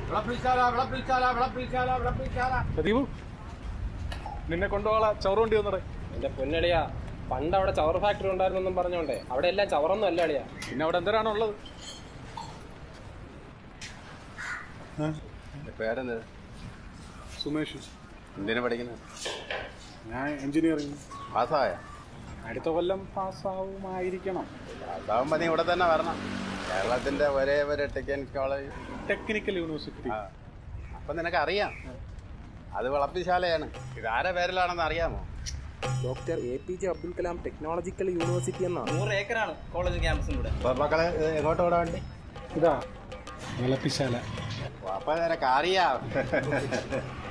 ദീപു നിന്നെ കൊണ്ടുപോകാ ചവറുണ്ടി വന്നടേ. എന്റെ പൊന്നളിയാ, പണ്ട് അവിടെ ചവർ ഫാക്ടറി ഉണ്ടായിരുന്നെന്നും പറഞ്ഞോണ്ടേ അവിടെ എല്ലാം ചവറൊന്നും അല്ല അളിയാ. പിന്നെ അവിടെ എന്തിനാണ് ഉള്ളത്? പേരെന്ത്? സുമേഷ്. എന്തിനാ പഠിക്കുന്നത്? ഞാൻ എഞ്ചിനീയറിംഗ്. പാസ്സായ? അടുത്ത കൊല്ലം പാസ്സാവുമായിരിക്കണം. പാസ്സാവുമ്പോൾ നീ ഇവിടെ തന്നെ വരണം. കേരളത്തിന്റെ ഒരേ ഒരു ടെക്നിക്കൽ യൂണിവേഴ്സിറ്റി. അപ്പം നിനക്കറിയാം അത് വിളപ്പിശാലയാണ്. ഇതാരെ പേരിലാണെന്ന് അറിയാമോ? Doctor APJ Abdul Kalam technological university എന്നാണ്. 100 ഏക്കറാണ് കോളേജ് ക്യാമ്പസിലൂടെ. മക്കളെ എങ്ങോട്ട് വിടാൻ വേണ്ടി? ഇതാ വിളപ്പിശാല. അപ്പൊ നിനക്കറിയാം.